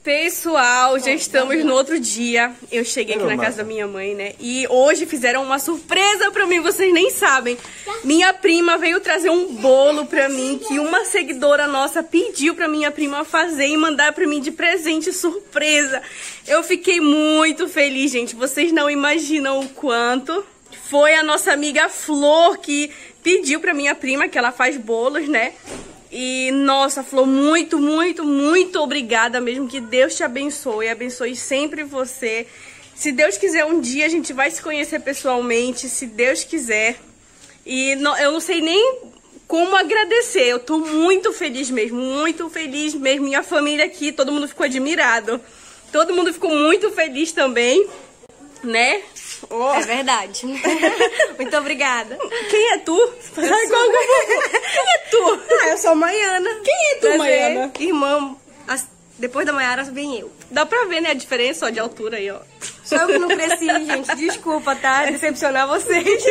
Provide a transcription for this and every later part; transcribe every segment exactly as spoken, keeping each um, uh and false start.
Pessoal, já estamos no outro dia. Eu cheguei aqui na casa da minha mãe, né? E hoje fizeram uma surpresa pra mim, vocês nem sabem. Minha prima veio trazer um bolo pra mim que uma seguidora nossa pediu pra minha prima fazer e mandar pra mim de presente surpresa. Eu fiquei muito feliz, gente. Vocês não imaginam o quanto. Foi a nossa amiga Flor que pediu pra minha prima, que ela faz bolos, né? E, nossa, Flor, muito, muito, muito obrigada mesmo. Que Deus te abençoe, abençoe sempre você. Se Deus quiser, um dia a gente vai se conhecer pessoalmente, se Deus quiser. E não, eu não sei nem como agradecer. Eu tô muito feliz mesmo, muito feliz mesmo. Minha família aqui, todo mundo ficou admirado. Todo mundo ficou muito feliz também, né? Oh. É verdade. Muito obrigada. Quem é tu? Quem é tu? Ah, eu sou a Maiana. Quem é tu, Prazer. Maiana? Irmã. As... Depois da Maiara vem eu. Dá pra ver, né, a diferença ó, de altura aí, ó. Só eu que não cresci, gente. Desculpa, tá? Decepcionar vocês.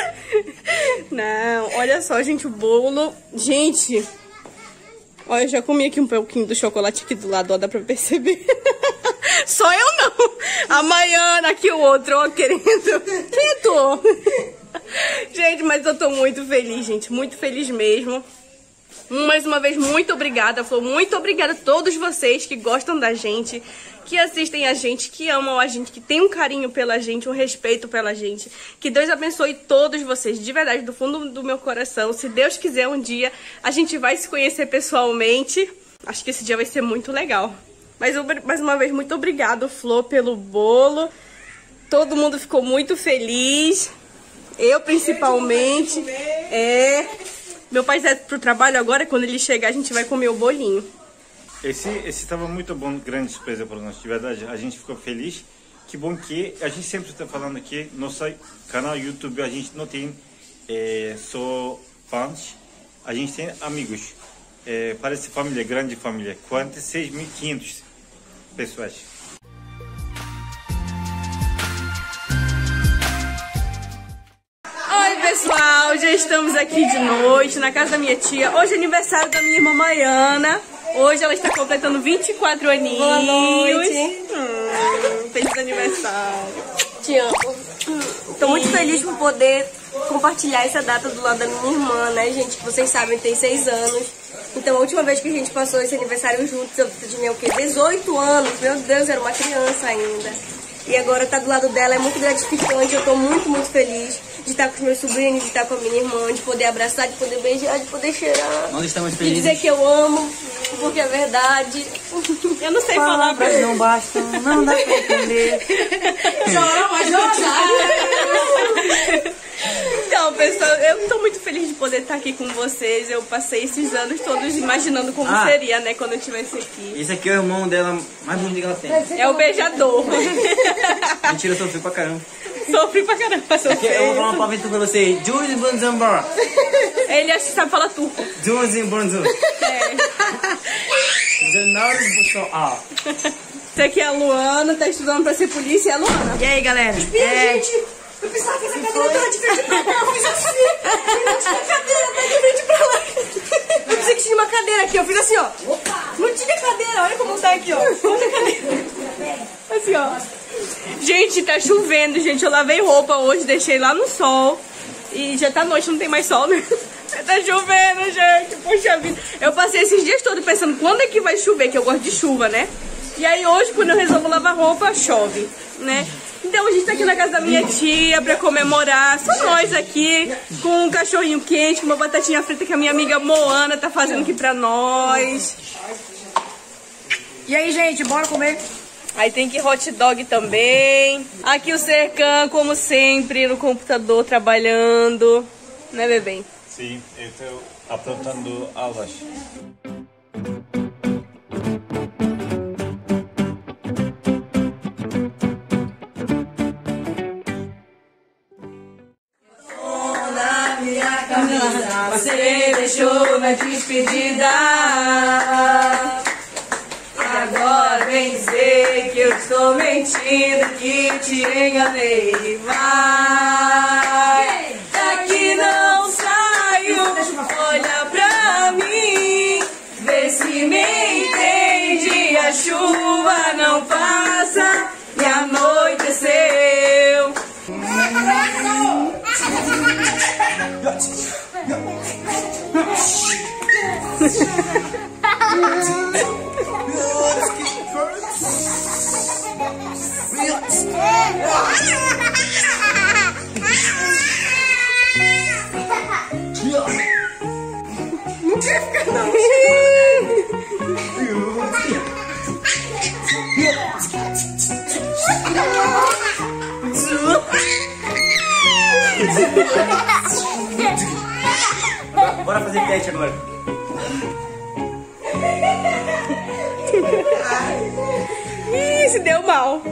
Não, olha só, gente, o bolo. Gente, olha, eu já comi aqui um pouquinho do chocolate aqui do lado, ó, dá pra perceber. Só eu não. A Maiana, aqui o outro, ó, querendo. Quem é tu? Gente, mas eu tô muito feliz, gente. Muito feliz mesmo. Mais uma vez, muito obrigada, Flor. Muito obrigada a todos vocês que gostam da gente, que assistem a gente, que amam a gente, que tem um carinho pela gente, um respeito pela gente. Que Deus abençoe todos vocês, de verdade, do fundo do meu coração. Se Deus quiser, um dia a gente vai se conhecer pessoalmente. Acho que esse dia vai ser muito legal. Mas mais uma vez, muito obrigado, Flor, pelo bolo. Todo mundo ficou muito feliz. Eu, principalmente. É. Meu pai vai pro trabalho agora, quando ele chegar, a gente vai comer o bolinho. Esse esse estava muito bom, grande surpresa para nós, de verdade. A gente ficou feliz. Que bom que a gente sempre está falando aqui, nosso canal YouTube, a gente não tem é, só fãs, a gente tem amigos. É, parece família, grande família. quarenta e seis mil e quinhentas pessoas. Oi, pessoal, já estamos aqui de noite na casa da minha tia. Hoje é aniversário da minha irmã Maiana. Hoje ela está completando vinte e quatro aninhos. Boa noite. Hum, feliz aniversário. Te amo. Tô muito feliz por poder compartilhar essa data do lado da minha irmã, né, gente? Que vocês sabem, tem seis anos. Então, a última vez que a gente passou esse aniversário juntos, eu tinha o quê? dezoito anos. Meu Deus, era uma criança ainda. E agora tá do lado dela, é muito gratificante. Eu tô muito, muito feliz de estar com os meus sobrinhos, de estar com a minha irmã, de poder abraçar, de poder beijar, de poder cheirar. Nós estamos De felizes. dizer que eu amo, porque é verdade. Eu não sei falar pra Palavras não bastam, não dá pra entender. Chora, mas não Então, pessoal, eu tô muito feliz de poder estar aqui com vocês. Eu passei esses anos todos imaginando como Ah. seria, né, quando eu estivesse aqui. Esse aqui é o irmão dela mais bonito que ela tem. É o beijador. Mentira, eu sofri pra caramba. Sofri pra caramba, Aqui, sofri. eu vou falar uma palavra pra você. Jules Bonzambar. Ele acho que sabe falar turco. Jules Bonzam. É. Zenaros Busson. Ah. Esse aqui é a Luana, tá estudando pra ser polícia. É a Luana. E aí, galera? É... Eu pensava que essa cadeira tava de frente pra cá, eu fiz assim. Não tinha cadeira, tá de frente pra lá. Eu pensei que tinha uma cadeira aqui, eu fiz assim, ó. Não tinha cadeira, olha como tá aqui, ó. Olha a cadeira. Assim, ó. Gente, tá chovendo, gente. Eu lavei roupa hoje, deixei lá no sol. E já tá noite, não tem mais sol, né? Tá chovendo, gente. Poxa vida. Eu passei esses dias todos pensando quando é que vai chover, que eu gosto de chuva, né? E aí hoje, quando eu resolvo lavar roupa, chove, né? Então a gente tá aqui na casa da minha tia pra comemorar. Só nós aqui, com um cachorrinho quente, com uma batatinha frita que a minha amiga Moana tá fazendo aqui pra nós. E aí, gente, bora comer? Aí tem que hot dog também. Aqui o Serkan, como sempre, no computador trabalhando. Né, bebê? Sim, eu estou aprontando aulas. Você deixou na despedida. Agora vem dizer que eu estou mentindo, que te enganei. Vai, daqui não saio. Olha pra mim, vê se me entende. A chuva Bora fazer teste agora. Ih, se deu mal.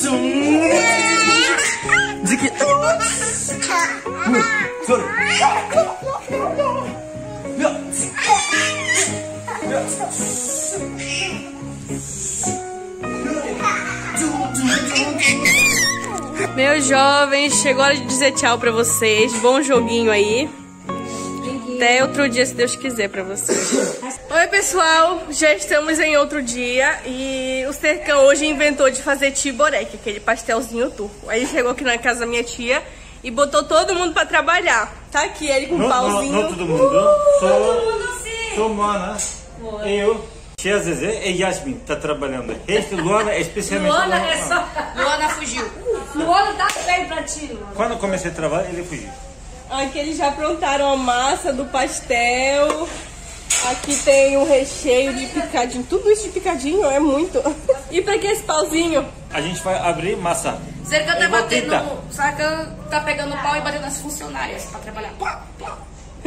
Meus jovens, chegou a hora de dizer tchau pra vocês. Bom joguinho aí. Até outro dia, se Deus quiser, pra vocês. Oi, pessoal. Já estamos em outro dia. E o Serkan hoje inventou de fazer tiborek, aquele pastelzinho turco. Aí chegou aqui na casa da minha tia e botou todo mundo pra trabalhar. Tá aqui ele com um pauzinho. Não, não todo mundo. Uh, só, só Luana, eu, tia Zezé e Yasmin tá trabalhando. Este Luana é especialmente... Luana é só... Luana fugiu. Luana tá feio pra ti, Luana. Quando eu comecei a trabalhar, ele fugiu. Aqui eles já aprontaram a massa do pastel. Aqui tem o recheio de picadinho. Tudo isso de picadinho é muito. E pra que esse pauzinho? A gente vai abrir massa. Serkan tá batendo... Serkan tá pegando pau e batendo nas funcionárias pra trabalhar. Pá, pá.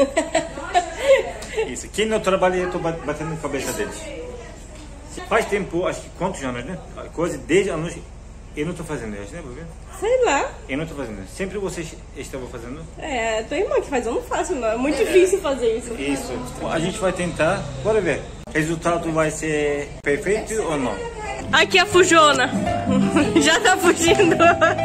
Isso. Quem não trabalha, eu tô batendo na cabeça deles. Faz tempo, acho que quantos anos, né? Quase dez anos eu não tô fazendo isso, né, Bobinha? Sei lá. Eu não tô fazendo. Sempre vocês estavam fazendo? É, tua irmã que faz, eu não faço não. É muito difícil fazer isso. Isso. A gente vai tentar. Bora ver. O resultado vai ser perfeito ou não? Aqui a fujona. Já tá fugindo.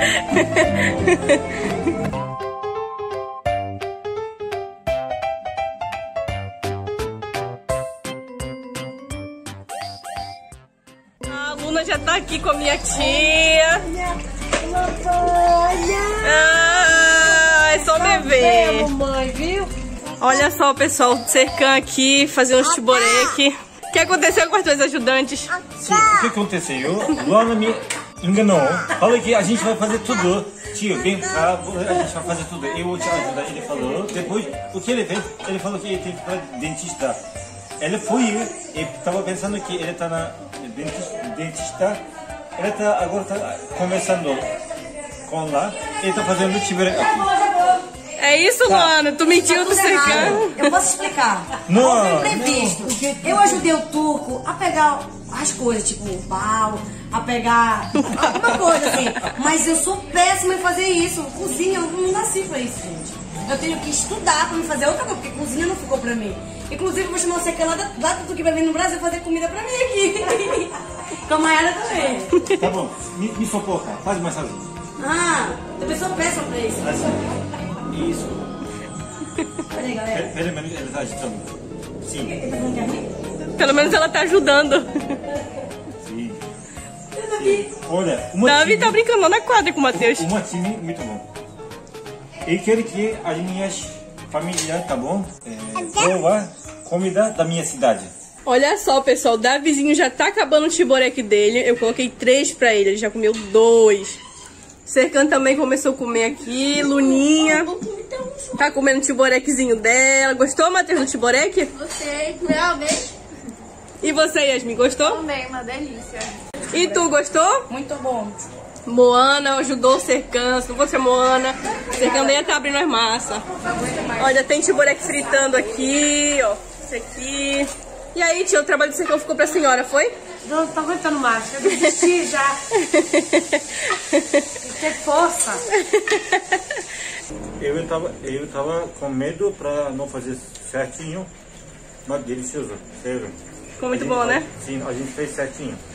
A Luna já tá aqui com a minha tia. Ah, é só bebê. Olha só, pessoal, Serkan aqui fazendo uns tiborek. O que aconteceu com as duas ajudantes? Sim, o que aconteceu? Luana me enganou. Falou que a gente vai fazer tudo. Tio, vem cá, a gente vai fazer tudo. Eu vou te ajudar. Ele falou. Depois, o que ele fez? Ele falou que ele teve que ir para dentista. Ele foi e estava pensando que ele está na dentista. dentista. Ele tá, agora está começando com lá. Ele está fazendo tiborek aqui. É isso, tá. Luana? Tu mentiu do Serkan? Eu posso explicar. Não, Foi imprevisto. Eu ajudei o turco a pegar as coisas, tipo o pau, a pegar alguma coisa assim. Mas eu sou péssima em fazer isso. Cozinha, eu não nasci pra isso, gente. Eu tenho que estudar pra me fazer outra coisa, porque cozinha não ficou pra mim. Inclusive, eu vou chamar o Serkan lá, lá do que vai vir no Brasil fazer comida pra mim aqui. Com a Mayara também. Tá bom, me, me socorra, faz mais sozinho. Ah, eu também sou péssima pra isso. Assim. Isso. Peraí, galera. Pelo menos ele tá agitando. Sim. Pelo menos ela tá ajudando. Sim. Sim. Olha, uma Davi time, tá brincando na quadra com o Matheus. uma time muito bom. Eu quero que as minhas famílias, tá bom? É, provar comida da minha cidade. Olha só, pessoal, o Davizinho já tá acabando o tiborek dele. Eu coloquei três pra ele, ele já comeu dois. Serkan também começou a comer aqui. Luninha tá comendo o tiborekzinho dela. Gostou, Matheus, do tiborek? Gostei, realmente. E você, Yasmin, gostou? Também, uma delícia. E tu, gostou? Muito bom. Moana ajudou o Serkan. Se não fosse a Moana, o Serkan nem ia estar abrindo as massas. Olha, tem tiborek fritando aqui, ó. Esse aqui. E aí, tia, o trabalho do Serkan ficou pra senhora, foi? Não tô aguentando mais, eu desisti já. Que força. Eu tava, eu tava com medo pra não fazer certinho, mas delicioso, sério. Ficou muito A gente- bom, né? Sim, a gente fez certinho.